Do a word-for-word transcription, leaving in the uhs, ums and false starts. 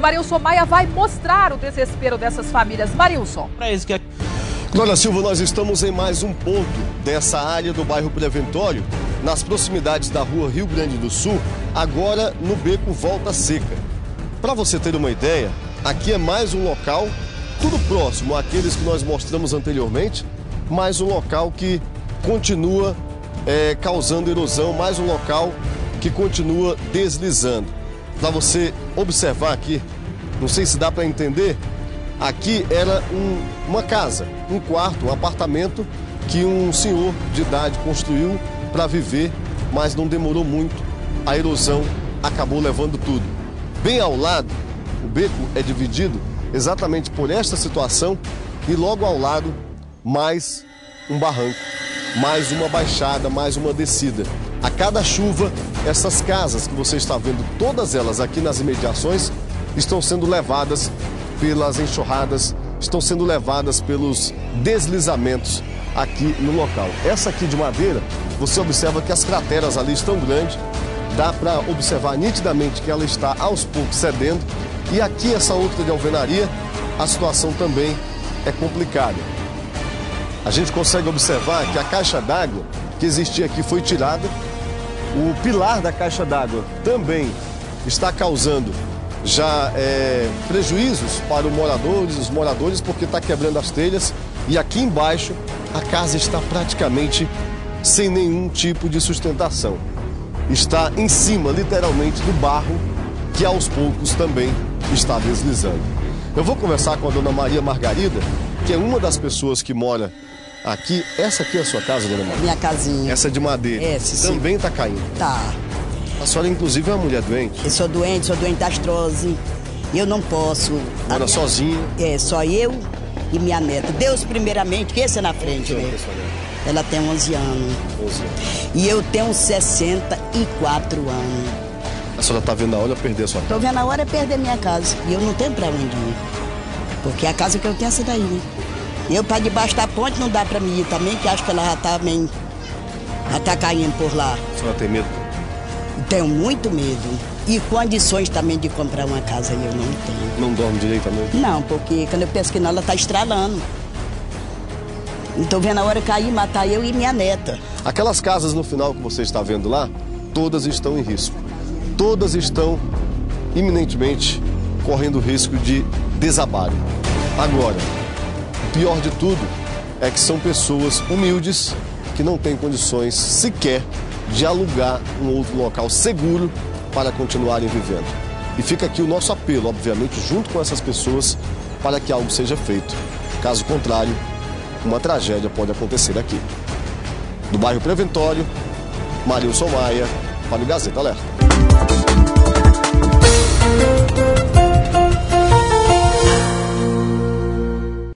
Marilson Maia vai mostrar o desespero dessas famílias. Marilson. Para isso que é... Glória Silva, nós estamos em mais um ponto dessa área do bairro Preventório, nas proximidades da rua Rio Grande do Sul, agora no beco Volta Seca. Para você ter uma ideia, aqui é mais um local, tudo próximo àqueles que nós mostramos anteriormente, mais um local que continua é, causando erosão, mais um local que continua deslizando. Para você observar aqui, não sei se dá para entender, aqui era um, uma casa, um quarto, um apartamento que um senhor de idade construiu para viver, mas não demorou muito, a erosão acabou levando tudo. Bem ao lado, o beco é dividido exatamente por esta situação e logo ao lado mais um barranco, mais uma baixada, mais uma descida. A cada chuva, essas casas que você está vendo, todas elas aqui nas imediações, estão sendo levadas pelas enxurradas, estão sendo levadas pelos deslizamentos aqui no local. Essa aqui de madeira, você observa que as crateras ali estão grandes, dá para observar nitidamente que ela está aos poucos cedendo. E aqui essa outra de alvenaria, a situação também é complicada. A gente consegue observar que a caixa d'água que existia aqui foi tirada. O pilar da caixa d'água também está causando já é, prejuízos para os moradores, os moradores, porque está quebrando as telhas. E aqui embaixo a casa está praticamente sem nenhum tipo de sustentação. Está em cima, literalmente, do barro que aos poucos também está deslizando. Eu vou conversar com a dona Maria Margarida, que é uma das pessoas que mora aqui. Essa aqui é a sua casa, dona Maria? Minha casinha. Essa é de madeira. Essa, também está caindo. Tá. A senhora, inclusive, é uma mulher doente? Eu sou doente, sou doente da artrose. Eu não posso. Mora minha... sozinha? É, só eu e minha neta. Deus primeiramente, que esse é na frente, né? Ela tem onze anos. onze anos. E eu tenho sessenta e quatro anos. A senhora está vendo a hora de perder a sua casa? Estou vendo a hora de perder minha casa. E eu não tenho para onde ir. Porque a casa que eu tenho é essa daí, né? Eu, para debaixo da ponte, não dá para mim ir também, que acho que ela já está bem... já tá caindo por lá. A senhora tem medo? Tenho muito medo. E condições também de comprar uma casa eu não tenho. Não dorme direito à noite? Não, porque quando eu penso que não, ela está estralando. Estou vendo a hora cair, matar eu e minha neta. Aquelas casas no final que você está vendo lá, todas estão em risco. Todas estão iminentemente correndo risco de desabarem. Agora, o pior de tudo é que são pessoas humildes que não têm condições sequer de alugar um outro local seguro para continuarem vivendo. E fica aqui o nosso apelo, obviamente, junto com essas pessoas, para que algo seja feito. Caso contrário, uma tragédia pode acontecer aqui. Do bairro Preventório, Marilson Maia, para o Gazeta Alerta.